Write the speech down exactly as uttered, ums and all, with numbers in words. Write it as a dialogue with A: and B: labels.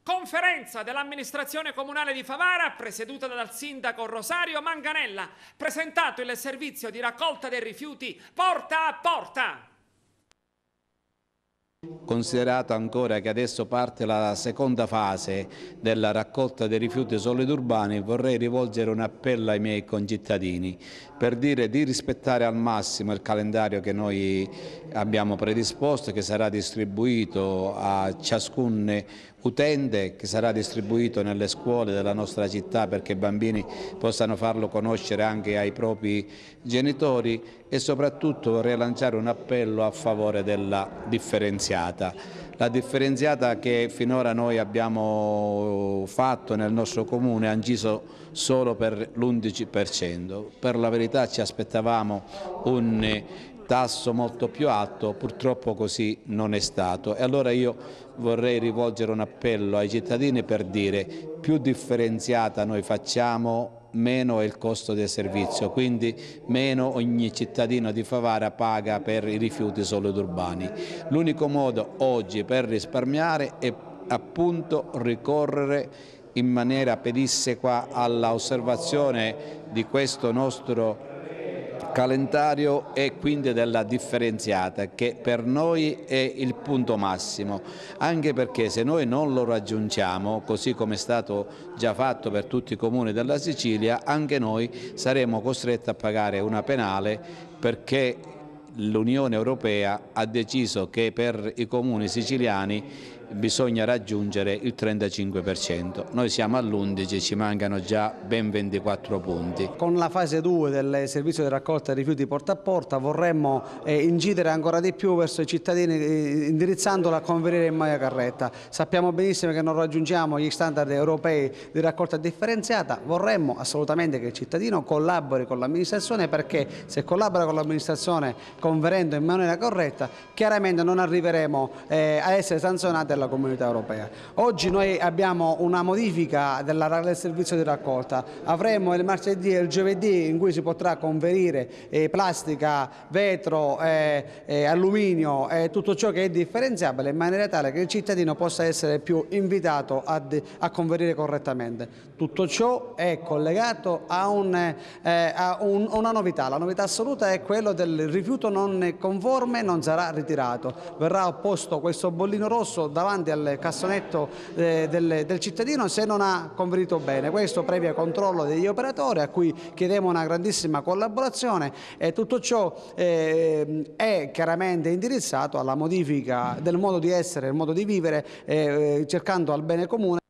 A: Conferenza dell'amministrazione comunale di Favara, presieduta dal sindaco Rosario Manganella, presentato il servizio di raccolta dei rifiuti porta a porta.
B: Considerato ancora che adesso parte la seconda fase della raccolta dei rifiuti solidi urbani, vorrei rivolgere un appello ai miei concittadini per dire di rispettare al massimo il calendario che noi abbiamo predisposto, che sarà distribuito a ciascun utente, che sarà distribuito nelle scuole della nostra città perché i bambini possano farlo conoscere anche ai propri genitori, e soprattutto vorrei lanciare un appello a favore della differenziata. La differenziata che finora noi abbiamo fatto nel nostro comune ha inciso solo per l'undici per cento. Per la verità ci aspettavamo un tasso molto più alto, purtroppo così non è stato. E allora io vorrei rivolgere un appello ai cittadini per dire: più differenziata noi facciamo, meno è il costo del servizio, quindi meno ogni cittadino di Favara paga per i rifiuti solidi urbani. L'unico modo oggi per risparmiare è appunto ricorrere in maniera pedissequa all'osservazione di questo nostro calendario e quindi della differenziata, che per noi è il punto massimo, anche perché se noi non lo raggiungiamo, così come è stato già fatto per tutti i comuni della Sicilia, anche noi saremo costretti a pagare una penale, perché l'Unione Europea ha deciso che per i comuni siciliani bisogna raggiungere il trentacinque per cento. Noi siamo all'undici, ci mancano già ben ventiquattro punti.
C: Con la fase due del servizio di raccolta dei rifiuti porta a porta vorremmo eh, incidere ancora di più verso i cittadini, eh, indirizzandolo a converire in maglia carretta. Sappiamo benissimo che non raggiungiamo gli standard europei di raccolta differenziata, vorremmo assolutamente che il cittadino collabori con l'amministrazione, perché se collabora con l'amministrazione converendo in maniera corretta, chiaramente non arriveremo eh, a essere sanzionati la Comunità Europea. Oggi noi abbiamo una modifica della, del servizio di raccolta, avremo il martedì e il giovedì in cui si potrà converire eh, plastica, vetro, eh, eh, alluminio e eh, tutto ciò che è differenziabile, in maniera tale che il cittadino possa essere più invitato a, a converire correttamente. Tutto ciò è collegato a, un, eh, a un, una novità, la novità assoluta è quello del rifiuto non conforme non sarà ritirato, verrà posto questo bollino rosso davanti al cassonetto eh, del, del cittadino se non ha converito bene, questo previo controllo degli operatori a cui chiediamo una grandissima collaborazione, e tutto ciò eh, è chiaramente indirizzato alla modifica del modo di essere, del modo di vivere, eh, cercando al bene comune.